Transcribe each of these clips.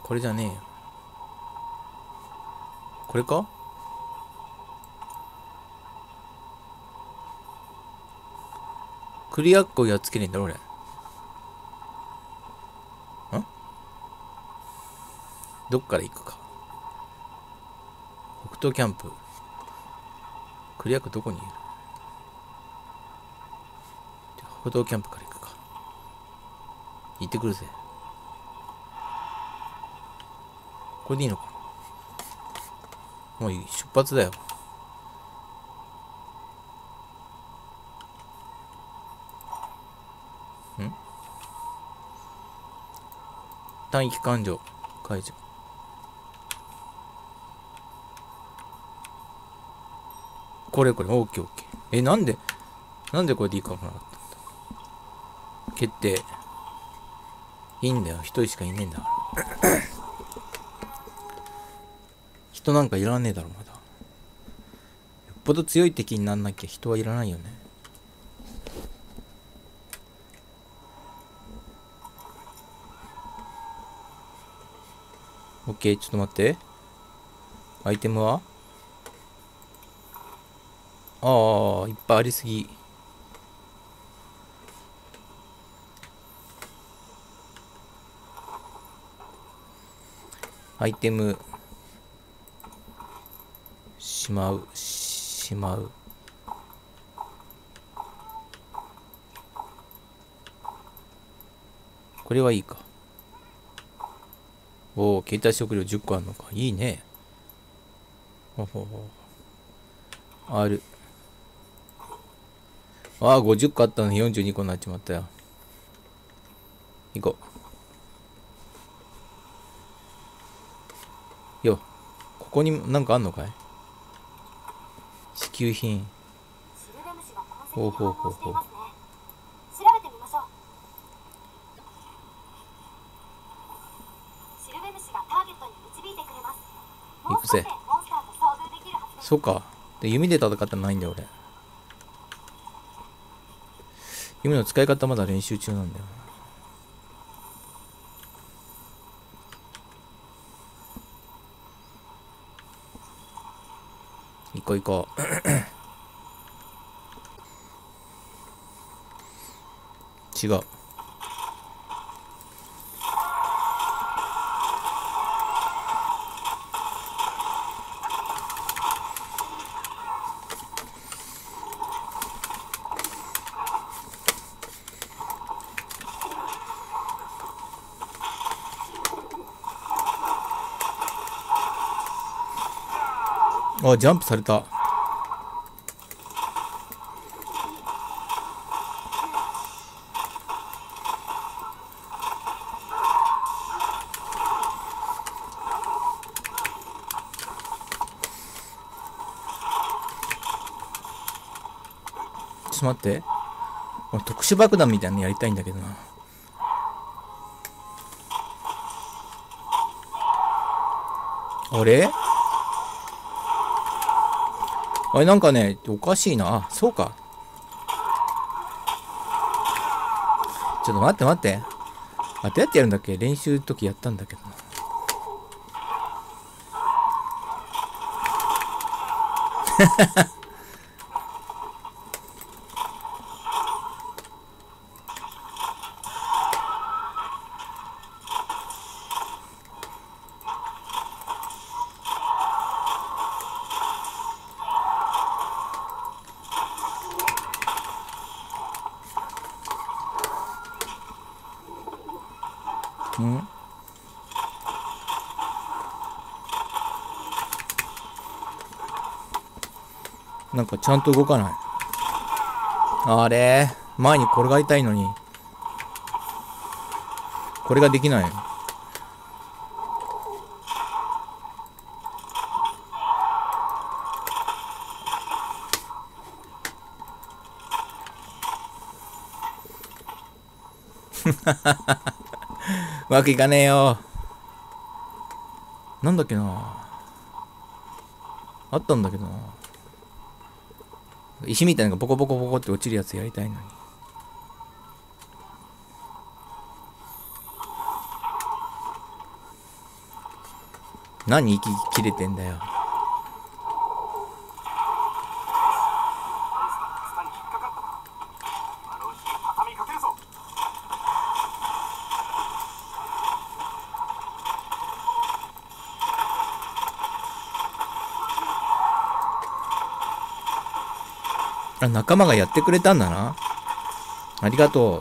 これじゃねえよ。これか。クリアっこやっつけねえんだろ俺。どっから行くか。北東キャンプ。クリアっこどこにいる。北東キャンプから行くか。行ってくるぜ。これでいいのか。もう出発だよ。短期間上解除。これオッケーオッケー。なんでこれでいいかわからなかったんだ。決定。いいんだよ、一人しかいねえんだから。人なんかいらねえだろまだ。よっぽど強い敵になんなきゃ人はいらないよね。オッケー、ちょっと待って。アイテムはいっぱいありすぎ。アイテムしまう。これはいいか。おお、携帯食料10個あるのか。いいね。ほほほ。ある。50個あったのに42個になっちまったよ。行こう。よ、ここになんかあんのかい。支給品。ほうほうほうほう。行くぜ。そうか。で、弓で戦ってないんだよ俺。弓の使い方まだ練習中なんだよ。行こう行こう。違う。ジャンプされた。ちょっと待って。特殊爆弾みたいなのやりたいんだけどな。あれなんかね、おかしいな。そうか。ちょっと待って待って。どうやってやるんだっけ。練習の時やったんだけどな。なんかちゃんと動かない。あれ前に転がりたいのに。これができない。うまくいかねえよ。なんだっけな。あったんだけどな。石みたいなのがボコボコボコって落ちるやつやりたいのに。 何息切れてんだよ。あ、仲間がやってくれたんだな。ありがと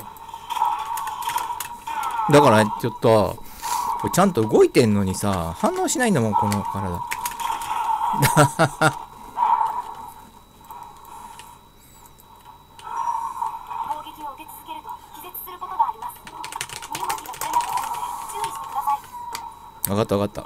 う。だからちょっとこれちゃんと動いてんのにさ、反応しないんだもんこの体。分かった分かった。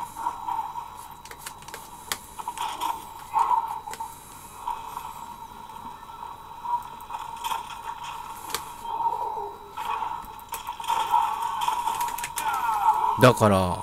だから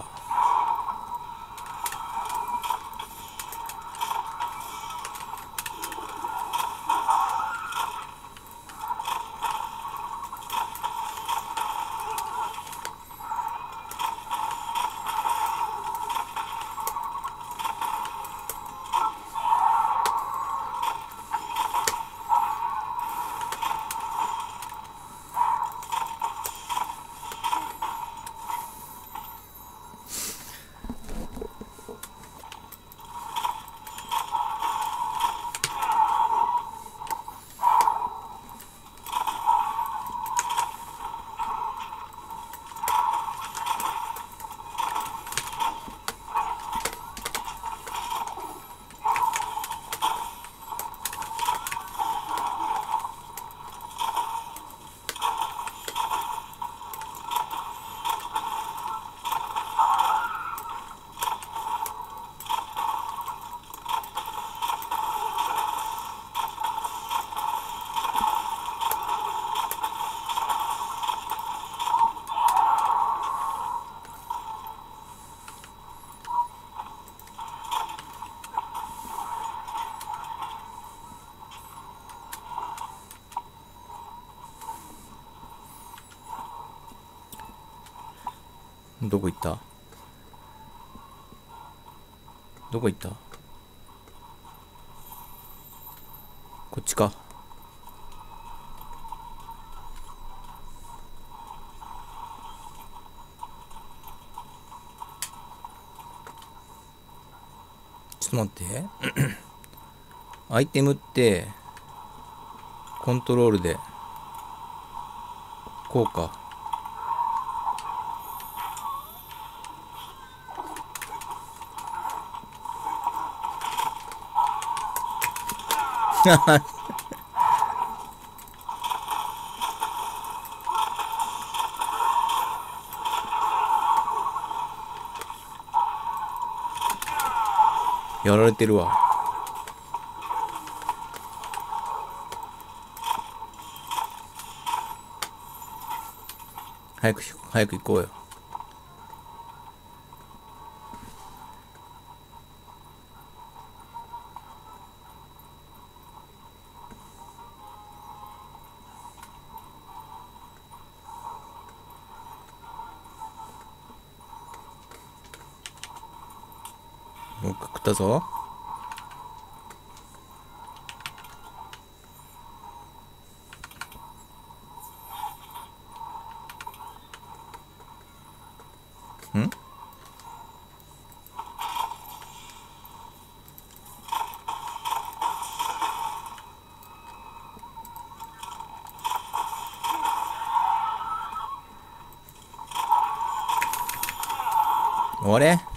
どこ行った？どこ行った？こっちか。ちょっと待ってアイテムってコントロールでこうか。やられてるわ。早く行こうよ。もう食ったぞ。ん？終われ。